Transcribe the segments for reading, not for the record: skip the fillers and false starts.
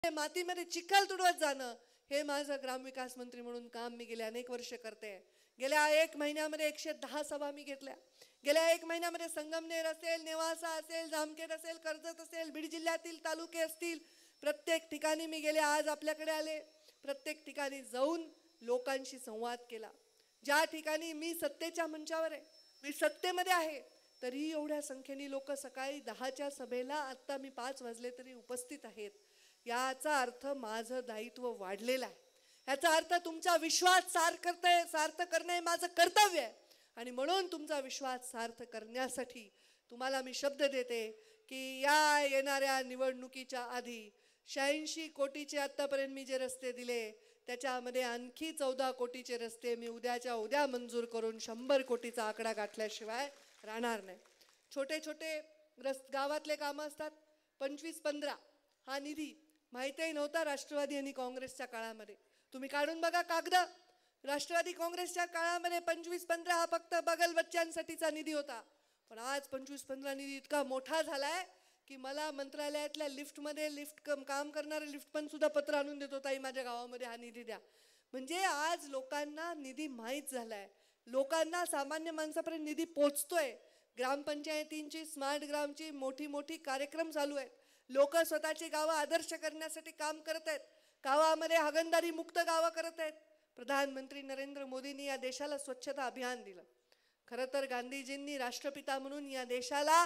मातीमध्ये चिखल तुडवत जाणं हे माझं ग्रामविकास मंत्री म्हणून काम मी गेले अनेक वर्ष करते। गेल्या 1 महिन्यामध्ये 110 सभा मी घेतल्या। गेल्या 1 महिन्यामध्ये संगमनेर असेल, नेवासा असेल, जामखेड असेल, कर्जत असेल, बीड जिल्ह्यातील तालुके असतील, प्रत्येक ठिकाणी मी गेले। आज आपल्याकडे आले, प्रत्येक ठिकाणी जाऊन लोकांशी संवाद केला। ज्या ठिकाणी मी सत्तेच्या मंचावर आहे, मी सत्तेमध्ये आहे, तरी एवढ्या संख्येने लोक सकाळी 10च्या सभेला आता मी 5 वाजले तरी उपस्थित आहेत। याचा अर्थ माझं दायित्व वाढलेलं आहे। याचा अर्थ तुमचा विश्वास सार्थ करणे माझं कर्तव्य आहे आणि म्हणून तुमचा विश्वास सार्थ करण्यासाठी तुम्हाला मी शब्द देते की या येणाऱ्या निवडणुकीच्या आधी 86 कोटीचे आतापर्यंत मी जे रस्ते दिले त्याच्यामध्ये आणखी 14 कोटीचे रस्ते मी उद्याच्या उद्या मंजूर करून 100 कोटीचा आकडा गाठल्याशिवाय राहणार नाही। छोटे छोटे गावातले कामं असतात, 25-15 हा निधी माहितीही नव्हता राष्ट्रवादी आणि काँग्रेसच्या काळामध्ये। तुम्ही काढून बघा कागद, राष्ट्रवादी काँग्रेसच्या काळामध्ये 25-15 हा फक्त बगल बच्चांसाठीचा निधी होता। पण आज 25-15 निधी इतका मोठा झालाय की मला मंत्रालयातल्या लिफ्टमध्ये काम करणारे लिफ्ट पण सुद्धा पत्र आणून देत होता, माझ्या गावामध्ये हा निधी द्या। म्हणजे आज लोकांना निधी माहीत झालाय, लोकांना सामान्य माणसापर्यंत निधी पोहोचतोय। ग्रामपंचायतींची स्मार्ट ग्रामची मोठी कार्यक्रम चालू आहेत। लोक स्वतःची गावं आदर्श करण्यासाठी काम करत आहेत, गावामध्ये हागणदारी मुक्त गावं करत आहेत। प्रधानमंत्री नरेंद्र मोदींनी या देशाला स्वच्छता अभियान दिलं। खरं तर गांधीजींनी राष्ट्रपिता म्हणून या देशाला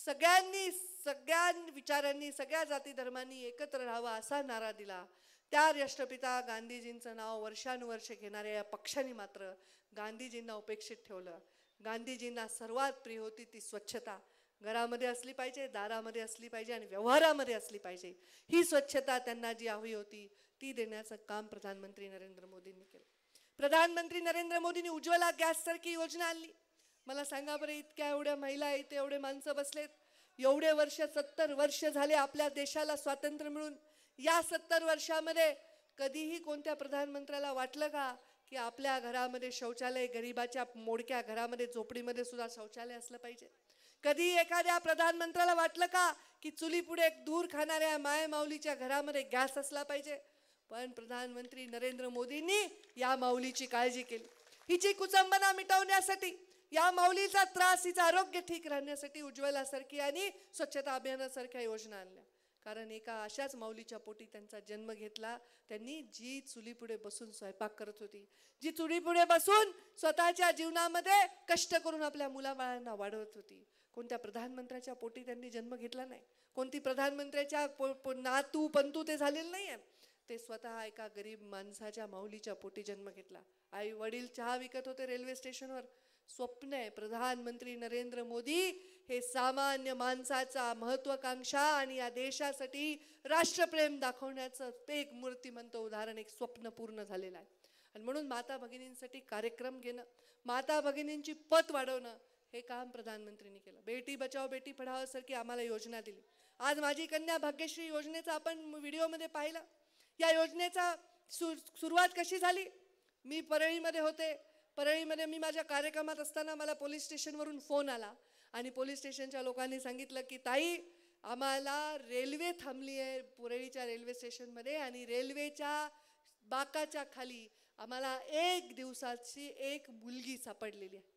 सगळ्या विचारांनी, सगळ्या जाती धर्मांनी एकत्र राहावं असा नारा दिला। त्या राष्ट्रपिता गांधीजींचं नाव वर्षानुवर्षे घेणाऱ्या या पक्षांनी मात्र गांधीजींना उपेक्षित ठेवलं। गांधीजींना सर्वात प्रिय होती ती स्वच्छता, घरामध्ये असली पाहिजे, दारामध्ये असली पाहिजे आणि व्यवहारामध्ये असली पाहिजे। ही स्वच्छता त्यांना जी हवी होती ती देण्याचं काम प्रधानमंत्री नरेंद्र मोदींनी केलं। प्रधानमंत्री नरेंद्र मोदींनी उज्ज्वला गॅस सारखी योजना आणली। मला सांगा बरं, इतक्या एवढ्या महिला, इथे एवढे माणसं बसलेत, एवढे वर्ष 70 वर्ष झाले आपल्या देशाला स्वातंत्र्य मिळून। या 70 वर्षामध्ये कधीही कोणत्या प्रधानमंत्र्याला वाटलं का की आपल्या घरामध्ये शौचालय, गरीबाच्या मोडक्या घरामध्ये झोपडीमध्ये सुद्धा शौचालय असलं पाहिजे? कधी एखाद्या प्रधानमंत्र्याला वाटलं का की चुलीपुढे दूर खाणाऱ्या मायमाऊलीच्या घरामध्ये गॅस असला पाहिजे? पण प्रधानमंत्री नरेंद्र मोदींनी या माऊलीची काळजी केली, हिची कुचंबना मिटवण्यासाठी, या माऊलीचा त्रास, हिचं आरोग्य ठीक राहण्यासाठी उज्ज्वला सारखी आणि स्वच्छता अभियानासारख्या योजना आणल्या। कारण एका अशाच माऊलीच्या पोटी त्यांचा जन्म घेतला त्यांनी, जी चुलीपुढे बसून स्वयंपाक करत होती, जी चुलीपुढे बसून स्वतःच्या जीवनामध्ये कष्ट करून आपल्या मुलाबाळांना वाढवत होती। कोणत्या प्रधानमंत्र्याच्या पोटी त्यांनी जन्म घेतला नाही, कोणती प्रधानमंत्र्याच्या नातू पंतू ते झालेले नाही आहेत, ते स्वतः एका गरीब माणसाच्या माऊलीच्या पोटी जन्म घेतला। आई वडील चहा विकत होते रेल्वे स्टेशनवर। स्वप्न आहे प्रधानमंत्री नरेंद्र मोदी हे सामान्य माणसाचा महत्वाकांक्षा आणि या देशासाठी राष्ट्रप्रेम दाखवण्याचं ते एक मूर्तिमंत उदाहरण, एक स्वप्न पूर्ण झालेलं आहे। आणि म्हणून माता भगिनींसाठी कार्यक्रम घेणं, माता भगिनींची पत वाढवणं हे काम प्रधानमंत्र्यांनी केलं। बेटी बचाओ बेटी पढाओ सारखी आम्हाला योजना दिली। आज माझी कन्या भाग्यश्री योजनेचा आपण व्हिडिओमध्ये पाहिलं। या योजनेचा सुरुवात कशी झाली? मी परळीमध्ये होते, परळीमध्ये मी माझ्या कार्यक्रमात असताना मला पोलीस स्टेशनवरून फोन आला आणि पोलीस स्टेशनच्या लोकांनी सांगितलं की ताई, आम्हाला रेल्वे थांबली आहे परळीच्या रेल्वे स्टेशनमध्ये आणि रेल्वेच्या बाकाच्या खाली आम्हाला 1 दिवसाची एक मुलगी सापडलेली आहे।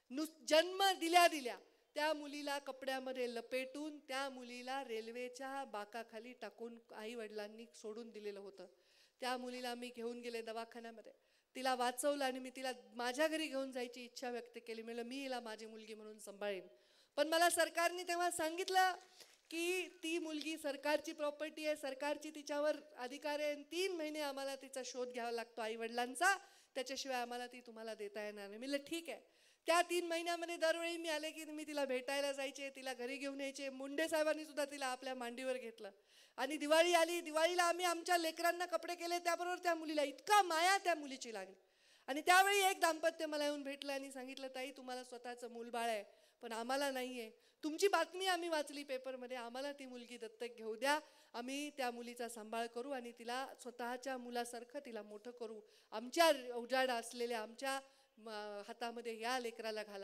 जन्म दिल्या त्या मुलीला कपड्यामध्ये लपेटून त्या मुलीला रेल्वेच्या बाकाखाली टाकून आई वडिलांनी सोडून दिलेलं होतं। त्या मुलीला मी घेऊन गेले दवाखान्यामध्ये, तिला वाचवलं आणि मी तिला माझ्या घरी घेऊन जायची इच्छा व्यक्त केली। म्हणलं मी हिला माझी मुलगी म्हणून सांभाळेन। पण मला सरकारने तेव्हा सांगितलं की ती मुलगी सरकारची प्रॉपर्टी आहे, सरकारची तिच्यावर अधिकार आहे, 3 महिने आम्हाला तिचा शोध घ्यावा लागतो आई वडिलांचा, त्याच्याशिवाय आम्हाला ती तुम्हाला देता येणार नाही। म्हणलं ठीक आहे। त्या 3 महिन्यामध्ये दरवेळी मी आले की मी तिला भेटायला जायचे, तिला घरी घेऊन यायचे। मुंडे साहेबांनी सुद्धा तिला आपल्या मांडीवर घेतलं आणि दिवाळी आली, दिवाळीला आम्ही आमच्या लेकरांना कपडे केले, त्याबरोबर त्या मुलीला इतका माया त्या मुलीची लागली। आणि त्यावेळी एक दाम्पत्य मला येऊन भेटलं आणि सांगितलं ताई, तुम्हाला स्वतःचं मूलबाळ आहे पण आम्हाला नाही आहे, तुमची बातमी आम्ही वाचली पेपरमध्ये, आम्हाला ती मुलगी दत्तक घेऊ द्या, आम्ही त्या मुलीचा सांभाळ करू आणि तिला स्वतःच्या मुलासारखं तिला मोठं करू, आमच्या उजाड असलेल्या आमच्या हातामध्ये या लेकराला घाला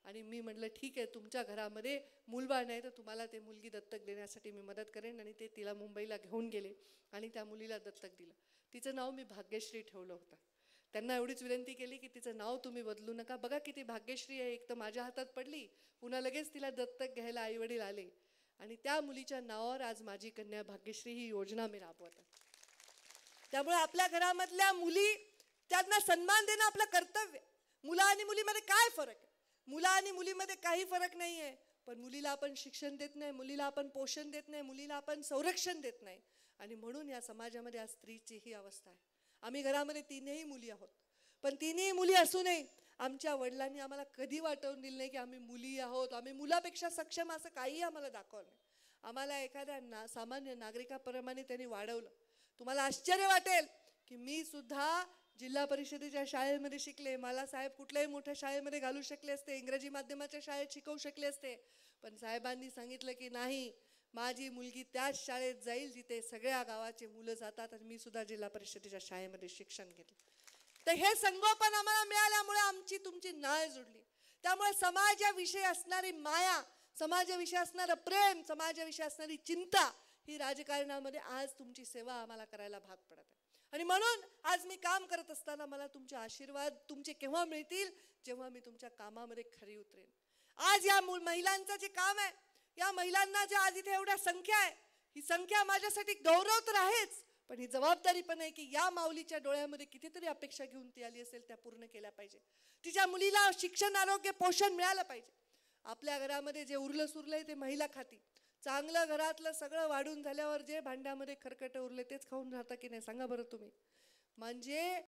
आणि मी म्हटलं ठीक आहे, तुमच्या घरामध्ये मूलबाळ नाही तर तुम्हाला ते मुलगी दत्तक देण्यासाठी मी मदत करेन. आणि ते तिला मुंबईला घेऊन गेले आणि त्या मुलीला दत्तक दिलं. तिचं नाव मी भाग्यश्री ठेवलं होतं. त्यांना एवढीच विनंती केली की तिचं नाव तुम्ही बदलू नका. बघा किती भाग्यश्री आहे, एक तर माझ्या हातात पडली, पुन्हा लगेच तिला दत्तक घ्यायला आईवडील आले आणि त्या मुलीच्या नावावर आज माझी कन्या भाग्यश्री ही योजना मी राबवत आहे. त्यामुळे आपल्या घरामधल्या मुली, त्यांना सन्मान देणं आपलं कर्तव्य. मुला आणि मुलीमध्ये काय फरक आहे? मुला आणि मुलीमध्ये काही फरक नाही आहे, पण मुलीला आपण शिक्षण देत नाही, मुलीला आपण पोषण देत नाही, मुलीला आपण संरक्षण देत नाही. आणि म्हणून या समाजामध्ये आज स्त्रीची ही अवस्था आहे. आम्ही घरामध्ये तीनही मुली आहोत, पण तीनही मुली असूनही आमच्या वडिलांनी आम्हाला कधी वाटवून दिलं नाही की आम्ही मुली आहोत, आम्ही मुलापेक्षा सक्षम, असं काही आम्हाला दाखवलं नाही. आम्हाला एखाद्या सामान्य नागरिकाप्रमाणे त्यांनी वाढवलं. तुम्हाला आश्चर्य वाटेल की मी सुद्धा जिल्हा परिषदेच्या शाळेमध्ये शिकले. मला साहेब कुठल्याही मोठ्या शाळेमध्ये घालू शकले असते, इंग्रजी माध्यमाच्या शाळेत शिकवू शकले असते, पण साहेबांनी सांगितलं की नाही, माझी मुलगी त्याच शाळेत जाईल जिथे सगळ्या गावाचे मुलं जातात. आणि मी सुद्धा जिल्हा परिषदेच्या शाळेमध्ये शिक्षण घेतलं. तर हे संगोपन आम्हाला मिळाल्यामुळे आमची तुमची नाळ जुडली. त्यामुळे समाजाविषयी असणारी माया, समाजाविषयी असणारं प्रेम, समाजाविषयी असणारी चिंता ही राजकारणामध्ये आज तुमची सेवा आम्हाला करायला भाग पडत आहे. आणि म्हणून आज मी काम करत असताना मला तुमचे आशीर्वाद तुमचे केव्हा मिळतील? जेव्हा मी तुमच्या कामामध्ये खरी उतरेन. आज या महिलांचं जे काम आहे, या महिलांना जे आज इथे एवढ्या संख्या आहे, ही संख्या माझ्यासाठी गौरव तर आहेच, पण ही जबाबदारी पण आहे की या माऊलीच्या डोळ्यामध्ये कितीतरी अपेक्षा घेऊन ती आली असेल, त्या पूर्ण केल्या पाहिजे. तिच्या मुलीला शिक्षण, आरोग्य, पोषण मिळालं पाहिजे. आपल्या घरामध्ये जे उरलं सुरलंय ते महिला खाती. चांगलं घरातलं सगळं वाढून झाल्यावर जे भांड्यामध्ये खरकट उरले तेच खाऊन राहता की नाही सांगा बरं तुम्ही. म्हणजे